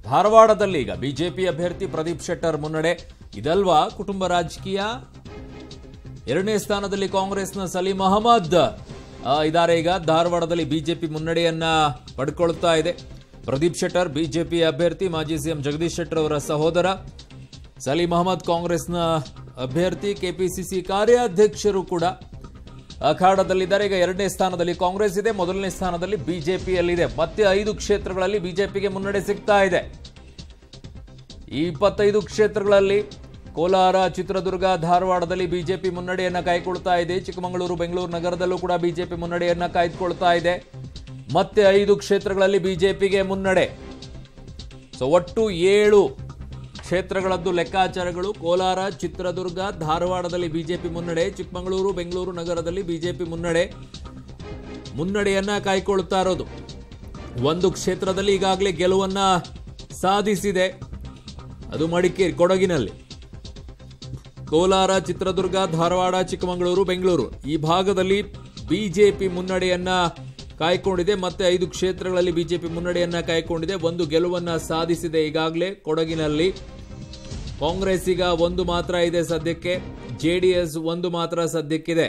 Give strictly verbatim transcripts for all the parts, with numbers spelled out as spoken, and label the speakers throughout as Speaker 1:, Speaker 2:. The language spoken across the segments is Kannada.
Speaker 1: ಧಾರವಾಡದಲ್ಲಿ ಈಗ ಬಿಜೆಪಿ ಅಭ್ಯರ್ಥಿ ಪ್ರದೀಪ್ ಶೆಟ್ಟರ್ ಮುನ್ನಡೆ. ಇದಲ್ವಾ ಕುಟುಂಬ ರಾಜಕೀಯ. ಎರಡನೇ ಸ್ಥಾನದಲ್ಲಿ ಕಾಂಗ್ರೆಸ್ನ ಸಲೀಂ ಅಹಮದ್ ಇದ್ದಾರೆ. ಈಗ ಧಾರವಾಡದಲ್ಲಿ ಬಿಜೆಪಿ ಮುನ್ನಡೆಯನ್ನ ಪಡ್ಕೊಳ್ತಾ ಇದೆ. ಪ್ರದೀಪ್ ಶೆಟ್ಟರ್ ಬಿಜೆಪಿ ಅಭ್ಯರ್ಥಿ, ಮಾಜಿ ಸಿಎಂ ಜಗದೀಶ್ ಶೆಟ್ಟರ್ ಅವರ ಸಹೋದರ. ಸಲೀಂ ಅಹಮದ್ ಕಾಂಗ್ರೆಸ್ನ ಅಭ್ಯರ್ಥಿ, ಕೆಪಿಸಿಸಿ ಕಾರ್ಯಾಧ್ಯಕ್ಷರು ಕೂಡ ಅಖಾಡದಲ್ಲಿದ್ದಾರೆ. ಈಗ ಎರಡನೇ ಸ್ಥಾನದಲ್ಲಿ ಕಾಂಗ್ರೆಸ್ ಇದೆ, ಮೊದಲನೇ ಸ್ಥಾನದಲ್ಲಿ ಬಿಜೆಪಿಯಲ್ಲಿದೆ. ಮತ್ತೆ ಐದು ಕ್ಷೇತ್ರಗಳಲ್ಲಿ ಬಿಜೆಪಿಗೆ ಮುನ್ನಡೆ ಸಿಗ್ತಾ ಇದೆ. ಈ ಇಪ್ಪತ್ತೈದು ಕ್ಷೇತ್ರಗಳಲ್ಲಿ ಕೋಲಾರ, ಚಿತ್ರದುರ್ಗ, ಧಾರವಾಡದಲ್ಲಿ ಬಿಜೆಪಿ ಮುನ್ನಡೆಯನ್ನ ಕಾಯ್ಕೊಳ್ತಾ ಇದೆ. ಚಿಕ್ಕಮಗಳೂರು, ಬೆಂಗಳೂರು ನಗರದಲ್ಲೂ ಕೂಡ ಬಿಜೆಪಿ ಮುನ್ನಡೆಯನ್ನ ಕಾಯ್ದುಕೊಳ್ತಾ ಇದೆ. ಮತ್ತೆ ಐದು ಕ್ಷೇತ್ರಗಳಲ್ಲಿ ಬಿಜೆಪಿಗೆ ಮುನ್ನಡೆ. ಸೊ ಒಟ್ಟು ಏಳು ಕ್ಷೇತ್ರಗಳದ್ದು ಲೆಕ್ಕಾಚಾರಗಳು. ಕೋಲಾರ, ಚಿತ್ರದುರ್ಗ, ಧಾರವಾಡದಲ್ಲಿ ಬಿಜೆಪಿ ಮುನ್ನಡೆ, ಚಿಕ್ಕಮಗಳೂರು, ಬೆಂಗಳೂರು ನಗರದಲ್ಲಿ ಬಿಜೆಪಿ ಮುನ್ನಡೆ ಮುನ್ನಡೆಯನ್ನ ಕಾಯ್ಕೊಳ್ತಾ ಇರೋದು. ಒಂದು ಕ್ಷೇತ್ರದಲ್ಲಿ ಈಗಾಗಲೇ ಗೆಲುವನ್ನ ಸಾಧಿಸಿದೆ, ಅದು ಮಡಿಕೇರಿ, ಕೊಡಗಿನಲ್ಲಿ. ಕೋಲಾರ, ಚಿತ್ರದುರ್ಗ, ಧಾರವಾಡ, ಚಿಕ್ಕಮಗಳೂರು, ಬೆಂಗಳೂರು ಈ ಭಾಗದಲ್ಲಿ ಬಿಜೆಪಿ ಮುನ್ನಡೆಯನ್ನ ಕಾಯ್ಕೊಂಡಿದೆ. ಮತ್ತೆ ಐದು ಕ್ಷೇತ್ರಗಳಲ್ಲಿ ಬಿಜೆಪಿ ಮುನ್ನಡೆಯನ್ನ ಕಾಯ್ಕೊಂಡಿದೆ. ಒಂದು ಗೆಲುವನ್ನ ಸಾಧಿಸಿದೆ ಈಗಾಗಲೇ ಕೊಡಗಿನಲ್ಲಿ. ಕಾಂಗ್ರೆಸ್ ಈಗ ಒಂದು ಮಾತ್ರ ಇದೆ ಸದ್ಯಕ್ಕೆ, ಜೆಡಿಎಸ್ ಒಂದು ಮಾತ್ರ ಸದ್ಯಕ್ಕಿದೆ.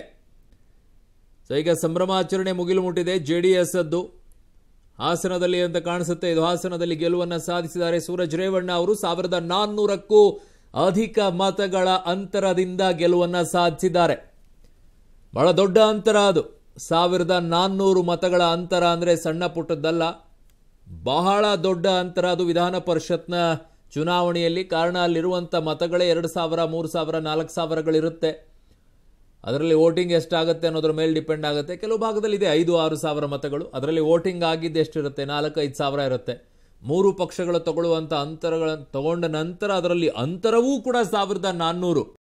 Speaker 1: ಸೊ ಈಗ ಸಂಭ್ರಮಾಚರಣೆ ಮುಗಿಲು ಮುಟ್ಟಿದೆ ಜೆಡಿಎಸ್ ಅದ್ದು. ಹಾಸನದಲ್ಲಿ ಅಂತ ಕಾಣಿಸುತ್ತೆ, ಇದು ಹಾಸನದಲ್ಲಿ ಗೆಲುವನ್ನ ಸಾಧಿಸಿದ್ದಾರೆ ಸೂರಜ್ ರೇವಣ್ಣ ಅವರು. ಸಾವಿರದ ನಾನ್ನೂರಕ್ಕೂ ಅಧಿಕ ಮತಗಳ ಅಂತರದಿಂದ ಗೆಲುವನ್ನ ಸಾಧಿಸಿದ್ದಾರೆ. ಬಹಳ ದೊಡ್ಡ ಅಂತರ ಅದು. ಸಾವಿರದ ನಾನ್ನೂರು ಮತಗಳ ಅಂತರ ಅಂದ್ರೆ ಸಣ್ಣ ಪುಟ್ಟದ್ದಲ್ಲ, ಬಹಳ ದೊಡ್ಡ ಅಂತರ ಅದು ವಿಧಾನ ಪರಿಷತ್ನ ಚುನಾವಣೆಯಲ್ಲಿ. ಕಾರಣ ಅಲ್ಲಿರುವಂಥ ಮತಗಳೇ ಎರಡು ಸಾವಿರ, ಮೂರು ಸಾವಿರ, ನಾಲ್ಕು ಸಾವಿರಗಳಿರುತ್ತೆ. ಅದರಲ್ಲಿ ವೋಟಿಂಗ್ ಎಷ್ಟಾಗುತ್ತೆ ಅನ್ನೋದ್ರ ಮೇಲೆ ಡಿಪೆಂಡ್ ಆಗುತ್ತೆ. ಕೆಲವು ಭಾಗದಲ್ಲಿ ಇದೆ ಐದು ಆರು ಸಾವಿರ ಮತಗಳು, ಅದರಲ್ಲಿ ವೋಟಿಂಗ್ ಆಗಿದ್ದು ಎಷ್ಟಿರುತ್ತೆ, ನಾಲ್ಕು ಐದು ಸಾವಿರ ಇರುತ್ತೆ. ಮೂರು ಪಕ್ಷಗಳು ತಗೊಳ್ಳುವಂಥ ಅಂತರಗಳನ್ನು ತಗೊಂಡ ನಂತರ ಅದರಲ್ಲಿ ಅಂತರವೂ ಕೂಡ ಸಾವಿರದ ನಾನ್ನೂರು.